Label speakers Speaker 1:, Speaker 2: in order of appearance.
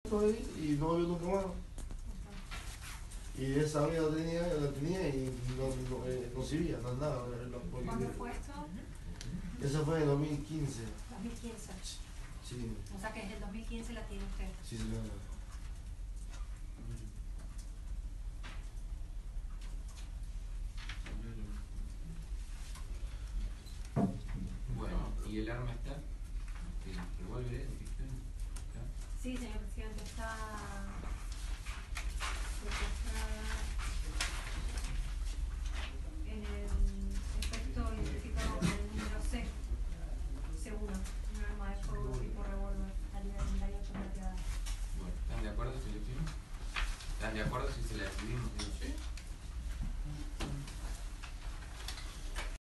Speaker 1: y no volvió nunca más. Y esa amiga la tenía y no sirvía, no andaba.
Speaker 2: ¿Cuándo fue esto?
Speaker 1: Esa fue en 2015.
Speaker 2: 2015.
Speaker 1: Sí.
Speaker 2: O sea que desde el 2015 la tiene usted.
Speaker 1: Sí, señora.
Speaker 3: Bueno, ¿y el arma está? ¿El revólver es?
Speaker 2: Sí, señor presidente, está en el efecto identificado con el número C1, un arma de fuego tipo revólver, salida de 38 plateada.
Speaker 3: Bueno, ¿están de acuerdo si le decimos? ¿Están de acuerdo si se la decidimos?